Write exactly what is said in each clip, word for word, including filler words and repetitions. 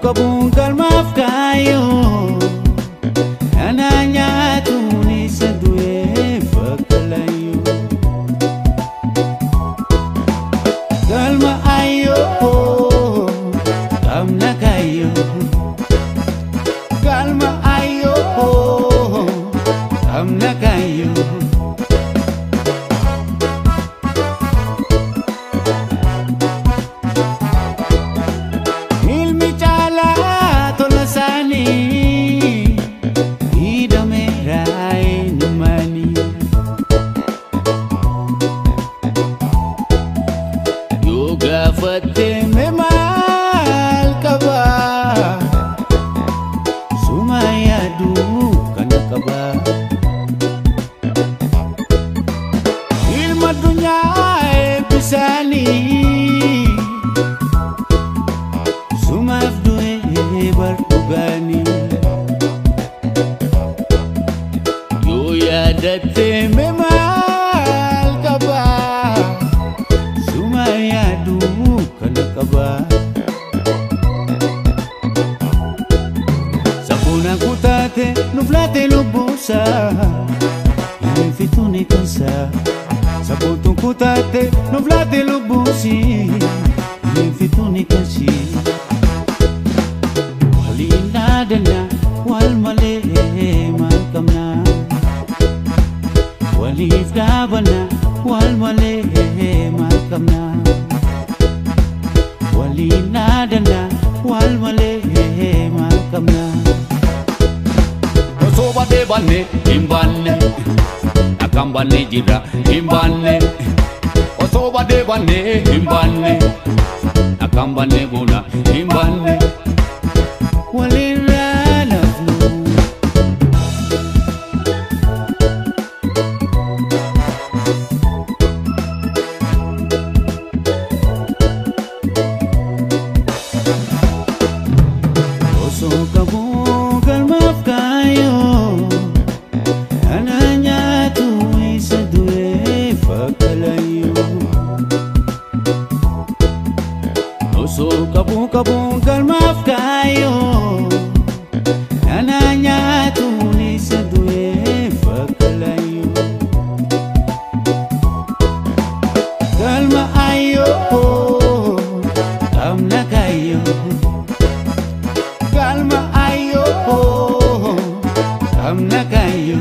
kabung kalmaaf kayo Ananya tuni sa duwe pagkalayo Kalma ayo Kam na kayo Kalma ayo Kam na kayo Gafate me mal kaba Sumaya du kana kaba Ilma dunya e bisani Sumaf du e bartugani Yo ya date me mal kaba Sumaya du kana kaba Sapuna kutate nublate lubusa Infituni kansa Saputun kutate nublate lubusi Infituni kansi Walina dana wal male makamna Walif dabana wal male makamna Walina dana wal male makamna Osoba de bane imbane Akambane jira imbane Osoba de bane imbane Akambane guna imbane Walira naflu Oso kabung kalmaaf kayo Ananya tuwi sa duwe pagkalayo Oso kabung kabung kalmaaf kayo Ananya tuwi sa duwe pagkalayo Kalma ayo Kam na kayo Kalma ayo Kam na kayo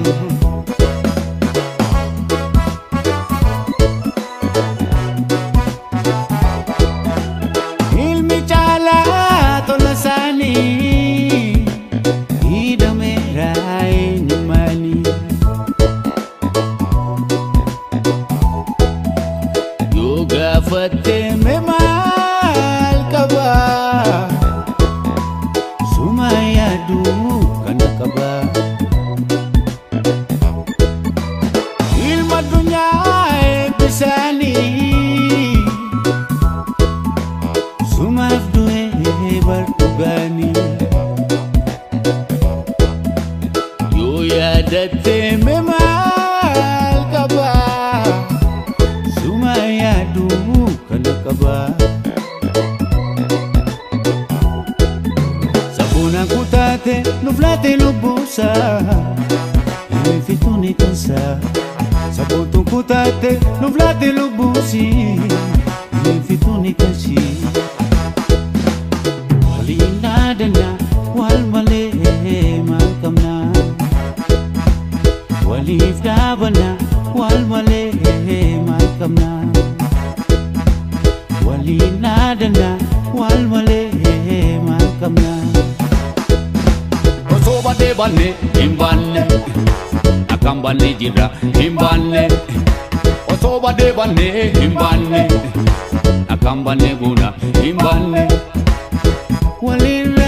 Ilmi chala tolasani Idame rai numani Yoga fate me mal kaba Sumaya du kana kaba Ilma dunya e bisani Sumaf du e bartugani Yo ya date me mal kaba Sumaya du kana kaba Sapuna kutate nublate lubusa Infituni kansa Saputun kutate nublate lubusi Infituni kansi Walina dana wal male makamna Walif dabana wal male makamna Walina dana wal male makamna Osoba de bane imbane Akambane jira imbane Osoba de bane imbane Akambane guna imbane Walina